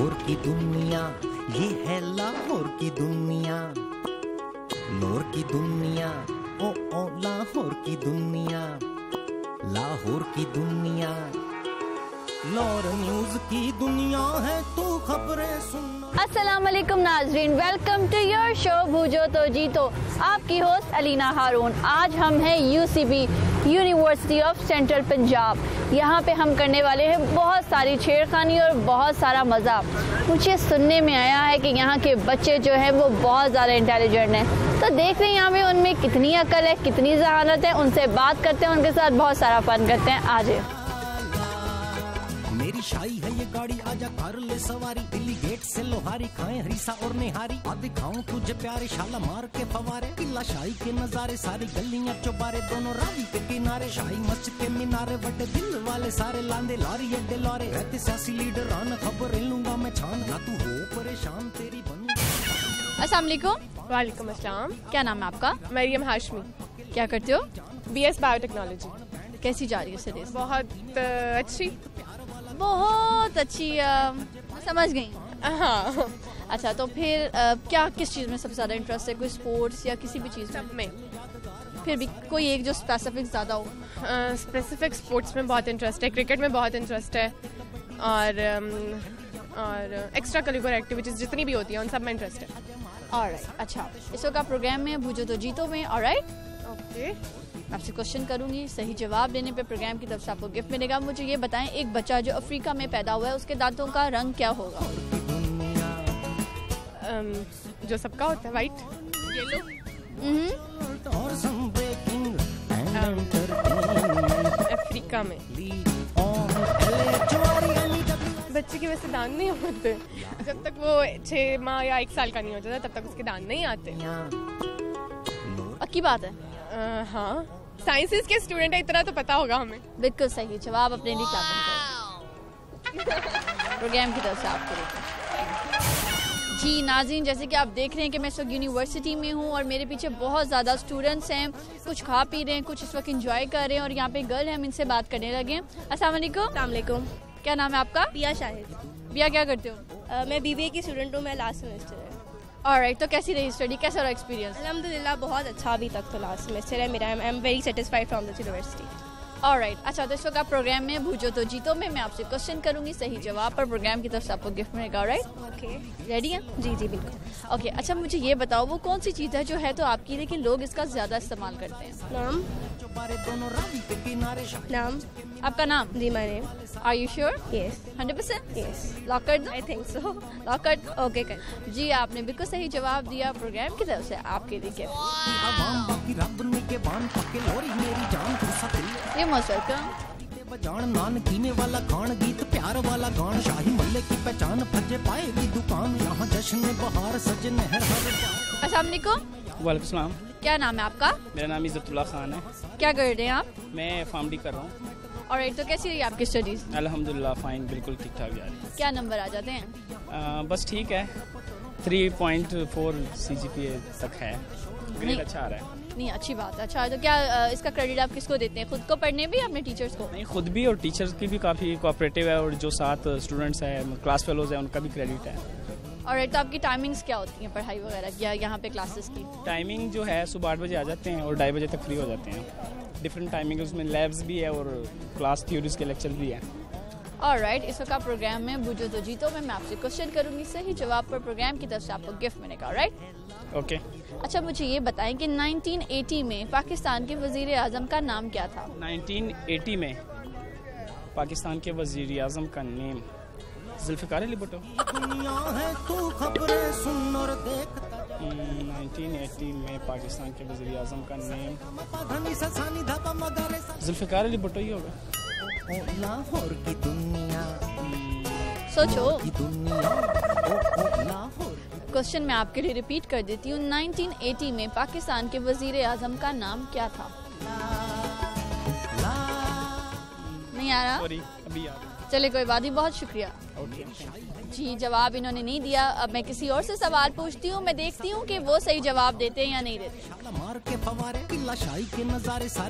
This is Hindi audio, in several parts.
लाहौर की दुनिया, ये है लाहौर की दुनिया, लाहौर की दुनिया, ओ लाहौर की दुनिया, लाहौर की दुनिया, लाहौर न्यूज़ की दुनिया है, तू खबरें सुन। अस्सलाम वालेकुम नाजरीन, welcome to your show Bujho to Jeeto. आपकी होस्ट अलीना हारून। आज हम हैं UCB, university of central Punjab. यहाँ पे हम करने वाले हैं बहुत सारी छेड़खानी और बहुत सारा मज़ा। मुझे सुनने में आया है कि यहाँ के बच्चे जो हैं वो बहुत ज़्यादा इंटेलिजेंट हैं। तो देख रहे हैं यहाँ पे उनमें कितनी अकल है, कितनी जहानत है। उनसे बात करते हैं, उनके साथ बहुत सारा फन करते हैं। आज मेरी शाही है ये गाड़ी, आजा कर ले सवारी, दिल्ली गेट से लोहारी, खाए हरीसा और निहारी, आ दिखाऊं तुझे प्यारे शाला मार के फवारे, किला शाही के नजारे, सारी गलियां चौबारे, दोनों रावी के किनारे, शाही मस्जिद के मीनारे, बड़े दिल वाले सारे लांदे लारी अड्डे लारे, रहते सियासी लीडर आन खबर लूंगा मैं छान, ना तू हो परेशान तेरी बन। अस्सलाम वालेकुम। वालेकुम अस्सलाम। क्या नाम है आपका? मरियम हाशमी। क्या करते हो? BS biotechnology. कैसी जा रही है स्टडीज? बहुत अच्छी। बहुत अच्छी, समझ गई। हाँ। अच्छा, तो फिर क्या किस चीज़ में सबसे ज़्यादा इंटरेस्ट है? कोई स्पोर्ट्स या किसी भी चीज़ में? फिर भी कोई एक जो स्पेसिफिक ज़्यादा हो? स्पेसिफिक स्पोर्ट्स में बहुत इंटरेस्ट है, क्रिकेट में बहुत इंटरेस्ट है, और एक्स्ट्रा करिकुलर एक्टिविटीज़ जितनी भी होती हैं उन सब में इंटरेस्ट है। ऑलराइट, अच्छा, इस वक्त आप प्रोग्राम में भूजो तो जीतो में। Alright, okay. आपसे क्वेश्चन करूंगी, सही जवाब देने पे प्रोग्राम की तरफ से आपको गिफ्ट मिलेगा। मुझे ये बताएं, एक बच्चा जो अफ्रीका में पैदा हुआ है उसके दांतों का रंग क्या होगा? जो सबका होता है, वाइट, येलो। अफ्रीका में बच्चे के वैसे दांत नहीं होते जब तक वो 6 माह या 1 साल का नहीं हो जाता, तब तक उसके दांत नहीं आते। पक्की बात है? हाँ, साइंसेस के स्टूडेंट है, इतना तो पता होगा हमें। बिल्कुल सही जवाब, अपने लिए क्लैपिंग करें। प्रोग्राम की तरफ से आपके लिए। जी नाज़रीन, जैसे कि आप देख रहे हैं कि मैं इस वक्त यूनिवर्सिटी में हूँ और मेरे पीछे बहुत ज़्यादा स्टूडेंट्स हैं, कुछ खा पी रहे हैं, कुछ इस वक्त एंजॉय कर रहे हैं और यहाँ पे गर्ल है, हम इनसे बात करने लगे हैं। अस्सलाम वालेकुम। क्या नाम है आपका? पिया शाहिद। पिया, क्या करते हो? मैं बीबीए की स्टूडेंट हूँ, मैं लास्ट सेमेस्टर है। ऑलराइट, तो कैसी रही स्टडी, कैसा रहा एक्सपीरियंस? अल्हम्दुलिल्लाह बहुत अच्छा, अभी तक तो लास्ट सेमेस्टर है मेरा। I am very satisfied from this university. Alright, अच्छा, तो इस वक्त आप प्रोग्राम में भूजो तो जीतो में मैं आपसे क्वेश्चन करूंगी, सही जवाब पर प्रोग्राम की तरफ से आपको गिफ्ट मिलेगा। ऑलराइट, ओके, रेडी हैं? जी जी बिल्कुल। ओके, अच्छा, मुझे ये बताओ वो कौन सी चीज़ है जो है तो आपकी लेकिन लोग इसका ज़्यादा इस्तेमाल करते हैं? नाम? नाम? आपका नाम? जी, my name. Are you sure? Yes, 100%? Yes, lock कर दो? I think so. लॉक कर दो? ओके, कर। जी, आपने बिल्कुल सही जवाब दिया। प्रोग्राम की तरफ से आपके लिए गिफ्ट। ये मोस्ट वेलकम। बजान नान कीमे वाला खान, गीत प्यार वाला गान, शाही मल्ले की पहचान, फजे पाएगी दुकान, यहाँ जश्न बहार सजे नहर हर। अस्सलाम वालेकुम। वालेकुम सलाम। क्या नाम है आपका? मेरा नाम इज़्ज़तुल्लाह खान है। क्या कर रहे हैं आप? मैं फार्मडी कर रहा हूँ। और तो कैसी रही आपकी स्टडीज? अल्हम्दुलिल्लाह फाइन, बिल्कुल ठीक ठाक जा रही क्या नंबर आ जाते हैं? है। बस ठीक है, 3.4 CGPA तक है, ग्रेड अच्छा आ रहा है। नहीं, अच्छी बात है। अच्छा, तो क्या इसका क्रेडिट आप किसको देते हैं, खुद को पढ़ने भी या अपने टीचर्स को? नहीं, खुद भी और टीचर्स की भी काफ़ी कोऑपरेटिव है, और जो साथ स्टूडेंट्स हैं, क्लास फेलोज हैं, उनका भी क्रेडिट है। और तो आपकी टाइमिंग्स क्या होती हैं पढ़ाई वगैरह की या यहाँ पे क्लासेस की? टाइमिंग जो है सुबह 8 बजे आ जाते हैं और 2:30 बजे तक फ्री हो जाते हैं। डिफरेंट टाइमिंग, उसमें लैब्स भी है और क्लास थ्योरीज के लेक्चर भी है। ऑलराइट, इस वक्त प्रोग्राम में भूजो तो जीतो में मैं आपसे क्वेश्चन करूंगी, सही जवाब पर प्रोग्राम की तरफ से आपको गिफ्ट मिलेगा। Alright, okay. अच्छा, मुझे ये बताएं कि 1980 में पाकिस्तान के वजीर आजम का नाम क्या था? 1980 में पाकिस्तान के वजीर आजम का नेम जुल्फ़िकार अली भुट्टो। 1980 में पाकिस्तान के वज़ीर आज़म का नेम जुल्फ़िकार अली भुट्टो ही होगा। लाहौर की दुनिया, सोचो। क्वेश्चन मैं आपके लिए रिपीट कर देती हूँ। 1980 में पाकिस्तान के वजीर आजम का नाम क्या था? नहीं आ रहा? सॉरी, अभी आ रहा। चले, कोई बात नहीं, बहुत शुक्रिया। ओके। जी, जवाब इन्होंने नहीं दिया। अब मैं किसी और से सवाल पूछती हूँ, मैं देखती हूँ कि वो सही जवाब देते हैं या नहीं देते।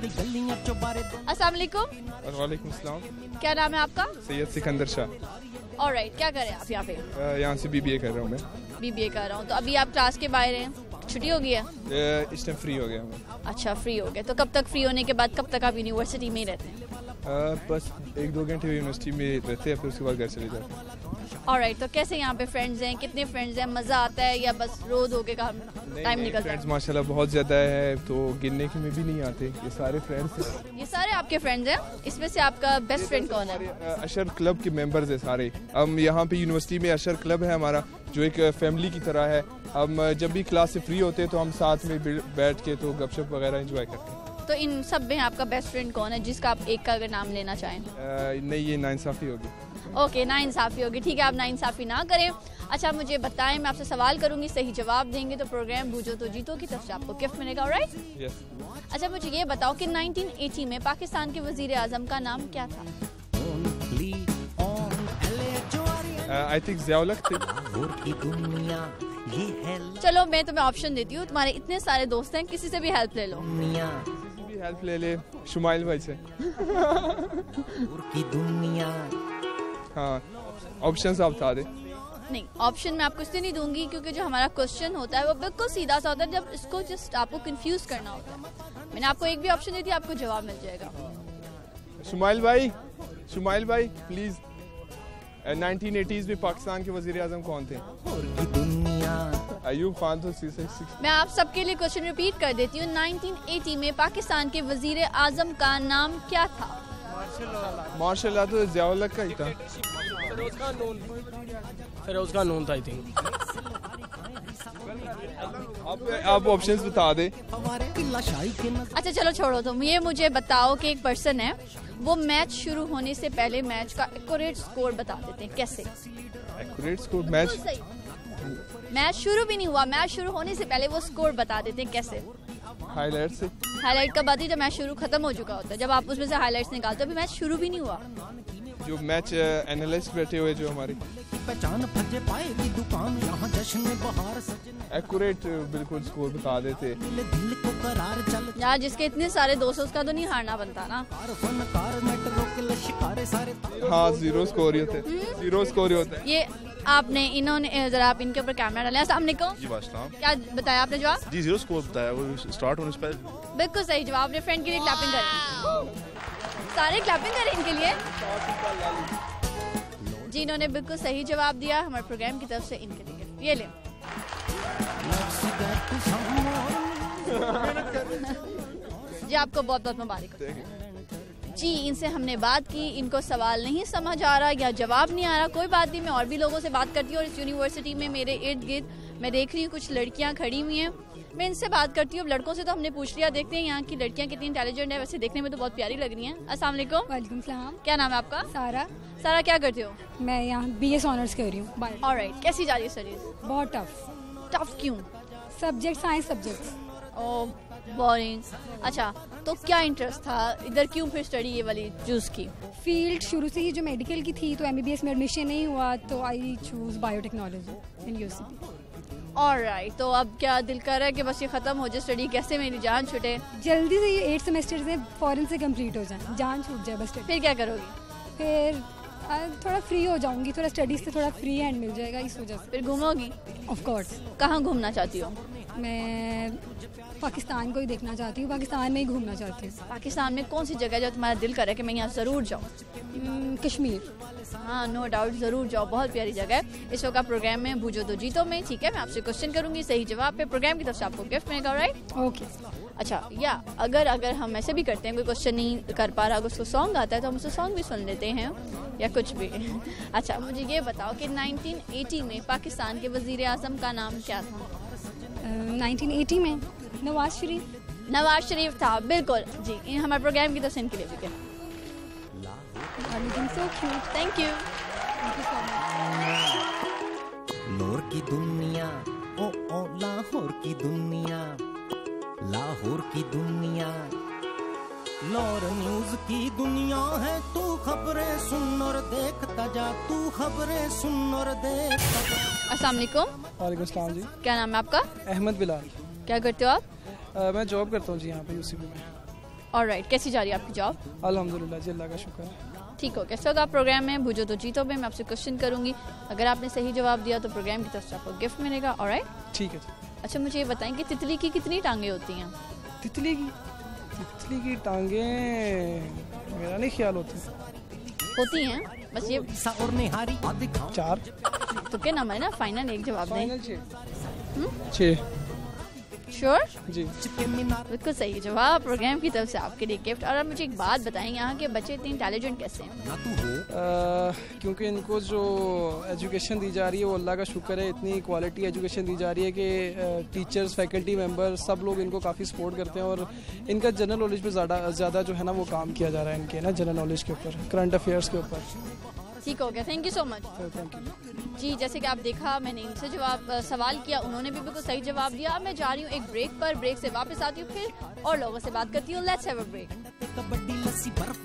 अस्सलाम वालेकुम। वालेकुम सलाम। क्या नाम है आपका? सैयद सिकंदर शाह। ऑलराइट, क्या करें आप यहाँ पे? यहाँ से BBA कर रहा हूँ मैं। BBA कर रहा हूँ। तो अभी आप क्लास के बाहर हैं, छुट्टी हो गई है? इस टाइम फ्री हो गया मैं। अच्छा, फ्री हो गए। तो कब तक फ्री होने के बाद कब तक आप यूनिवर्सिटी में ही रहते हैं? बस 1-2 घंटे यूनिवर्सिटी में रहते हैं, फिर उसके बाद घर चले जाते हैं। ऑलराइट, तो कैसे यहाँ पे फ्रेंड्स हैं? कितने फ्रेंड्स हैं? मज़ा आता है या बस रोज होके काम टाइम निकलता है? फ्रेंड्स माशाल्लाह बहुत ज़्यादा है, तो गिनने के में भी नहीं आते। ये सारे फ्रेंड्स हैं। ये सारे आपके फ्रेंड्स हैं? इसमें से आपका बेस्ट फ्रेंड कौन है? अशर क्लब के मेंबर्स हैं सारे। हम यहाँ पे यूनिवर्सिटी में अशर क्लब है हमारा, जो एक फैमिली की तरह है। हम जब भी क्लास से फ्री होते हैं तो हम साथ में बैठ के तो गपशप वगैरह एंजॉय करते हैं। तो इन सब में आपका बेस्ट फ्रेंड कौन है, जिसका आप एक का अगर नाम लेना चाहें? नहीं, ये नाइंसाफ़ी होगी। ओके, नाइंसाफ़ी होगी। ठीक है, आप नाइंसाफ़ी ना करें। अच्छा, मुझे बताएं, मैं आपसे सवाल करूंगी, सही जवाब देंगे तो प्रोग्राम बूझो तो जीतो की तरफ से आपको गिफ्ट मिलेगा। ऑलराइट? यस। अच्छा, मुझे ये बताओ कि 1980 में पाकिस्तान के वजीर आजम का नाम क्या था? आई थिंक ज़िया-उल-हक थे। चलो, मैं तुम्हें ऑप्शन देती हूँ। तुम्हारे इतने सारे दोस्त हैं, किसी से भी हेल्प ले लो। किसी भी हेल्प ले ले, शुमाइल भाई से। हाँ, ऑप्शन आप बता दे। नहीं, ऑप्शन मैं आपको इसलिए नहीं दूंगी क्योंकि जो हमारा क्वेश्चन होता है वो बिल्कुल सीधा सा होता है, जब इसको जस्ट आपको कंफ्यूज करना होता है। मैंने आपको एक भी ऑप्शन दी थी, आपको जवाब मिल जाएगा। शुमाइल भाई प्लीज, 1980s में पाकिस्तान के वजीर आजम कौन थे? अयूब खान। तो मैं आप सबके लिए क्वेश्चन रिपीट कर देती हूँ। 1980 में पाकिस्तान के वजीर आजम का नाम क्या था? मार्शल तो ज़िया-उल-हक का ही था। फिरोज का नून था आई थिंक। आप ऑप्शंस बता दे। अच्छा चलो छोड़ो तुम, ये मुझे बताओ कि एक पर्सन है, वो मैच शुरू होने से पहले मैच का एक्यूरेट स्कोर बता देते हैं, कैसे? Accurate score? मैच शुरू भी नहीं हुआ, मैच शुरू होने से पहले वो स्कोर बता देते हैं, कैसे? हाईलाइट से। हाईलाइट कब आती है? जब मैच शुरू खत्म हो चुका होता है, जब आप उसमें से हाईलाइट्स निकालते हो। अभी मैच शुरू भी नहीं हुआ। जो मैच एनालिस्ट बैठे हुए जो हमारे, पहचान फजे पाएगी दुकान, यहाँ जश्न बहार सजने, एक्यूरेट बिल्कुल स्कोर बता देते। दिल को करार चल यार, जिसके इतने सारे दोस्तों उसका तो नहीं हारना बनता ना। फनकार मेट्रो के लश्कारे सारे। हाँ, ज़ीरो स्कोर ही होते, ज़ीरो स्कोर ही होता है। ये आपने, इन्होंने जरा आप इनके ऊपर कैमरा डालें। अस्सलाम वालेकुम। जी वास्ता। क्या बताया आपने जवाब? जी 0 स्कोर बताया, वो स्टार्ट होने से पहले। बिल्कुल सही जवाब। अपने फ्रेंड के लिए क्लैपिंग करें, सारे क्लैपिंग करें इनके लिए। जी, इन्होंने बिल्कुल सही जवाब दिया। हमारे प्रोग्राम की तरफ से इनके लिए ये ले। जी, आपको बहुत बहुत मुबारक। जी, इनसे हमने बात की, इनको सवाल नहीं समझ आ रहा या जवाब नहीं आ रहा, कोई बात नहीं, मैं और भी लोगों से बात करती हूँ। और इस यूनिवर्सिटी में मेरे इर्द गिर्द मैं देख रही हूँ कुछ लड़कियाँ खड़ी हुई हैं, मैं इनसे बात करती हूँ। लड़कों से तो हमने पूछ लिया, देखते हैं यहाँ की लड़कियाँ कितनी इंटेलिजेंट है। वैसे देखने में तो बहुत प्यारी लग रही हैं। अस्सलाम वालेकुम। वालेकुम सलाम। क्या नाम है आपका? सारा। सारा, क्या करते हो? मैं यहाँ BS ऑनर्स कर रही हूँ। ऑलराइट, कैसी जा रही है स्टडीज? बहुत टफ। टफ क्यों? Subject science subjects. Oh, boring. अच्छा, तो क्या इंटरेस्ट था इधर, क्यों फिर स्टडी ये वाली चूज की? फील्ड शुरू से ही जो मेडिकल की थी, तो MBBS में एडमिशन नहीं हुआ, तो I choose biotechnology in UCP। Alright, तो अब क्या दिल कर रहा है कि बस ये खत्म हो जाए स्टडी, कैसे मेरी जान छूटे? जल्दी से ये 8 सेमेस्टर से फॉरन से कंप्लीट हो जाए, जान छूट जाए बस। फिर क्या करोगी? फिर थोड़ा फ्री हो जाऊंगी, थोड़ा स्टडीज से थोड़ा फ्री हैंड मिल जाएगा, इस वजह से। फिर घूमोगी? Of course. कहाँ घूमना चाहती हो? मैं पाकिस्तान को ही देखना चाहती हूँ, पाकिस्तान में ही घूमना चाहती हूँ। पाकिस्तान में कौन सी जगह जो तुम्हारा दिल करे कि मैं यहाँ ज़रूर जाऊँ? कश्मीर। हाँ, नो डाउट, ज़रूर जाओ, बहुत प्यारी जगह है। इस वक्त प्रोग्राम में बूझो तो जीतो में, ठीक है, मैं आपसे क्वेश्चन करूंगी, सही जवाब पे प्रोग्राम की तरफ से आपको गिफ्ट मिलेगा। राइट? ओके। अच्छा, या अगर हम ऐसे भी करते हैं, कोई क्वेश्चन नहीं कर पा रहा, अगर उसको सॉन्ग आता है तो हम उसको सॉन्ग भी सुन लेते हैं या कुछ भी। अच्छा, मुझे ये बताओ कि 1980 में पाकिस्तान के वजीर आजम का नाम क्या था? 1980 में नवाज शरीफ। नवाज शरीफ था, बिल्कुल जी। हमारे प्रोग्राम की तरफ से इनके लिए भी थैंक यू। लाहौर की दुनिया, ओ लाहौर की दुनिया, लाहौर की दुनिया, लाहौर न्यूज की दुनिया है। तू खबरें सुन और देखता जा, तू खबरें सुन और देखता जा। अस्सलाम वालेकुम। वालेकुम सलाम जी। क्या नाम है आपका? अहमद बिलाल। क्या करते हो आप? मैं जॉब करता हूँ जी यहाँ पे UCP में। ऑलराइट, कैसी जा रही है आपकी जॉब? अल्हम्दुलिल्लाह जी, अल्लाह का शुक्र है। ठीक हो गया। इस वक्त आप प्रोग्राम में भूजो तो जीतो में मैं आपसे क्वेश्चन करूंगी, अगर आपने सही जवाब दिया तो प्रोग्राम की तरफ से आपको गिफ्ट मिलेगा। ऑलराइट, ठीक है। अच्छा मुझे ये बताएं कि तितली की कितनी टांगे होती हैं? तितली की टांगे मेरा नहीं ख्याल होती हैं, बस ये और निहारी 4। तो क्या नाम है ना, फाइनल एक जवाब दें। 6 श्योर जी, बिल्कुल सही जवाब। प्रोग्राम की तरफ से आपके लिए गिफ्ट। और अब मुझे एक बात बताएं, यहाँ के बच्चे इतने इंटेलिजेंट कैसे हैं? क्योंकि इनको जो एजुकेशन दी जा रही है वो अल्लाह का शुक्र है, इतनी क्वालिटी एजुकेशन दी जा रही है कि टीचर्स, फैकल्टी मेंबर सब लोग इनको काफ़ी सपोर्ट करते हैं और इनका जनरल नॉलेज पे ज़्यादा जो है ना वो काम किया जा रहा है इनके ना जनरल नॉलेज के ऊपर, करंट अफेयर्स के ऊपर। ठीक हो गया, thank you so much. Thank you जी। जैसे कि आप देखा, मैंने इनसे सवाल किया, उन्होंने भी बिल्कुल सही जवाब दिया। अब मैं जा रही हूँ एक ब्रेक पर, ब्रेक से वापस आती हूँ फिर और लोगों से बात करती हूँ। Let's have a break. Kabaddi lassi बर्फ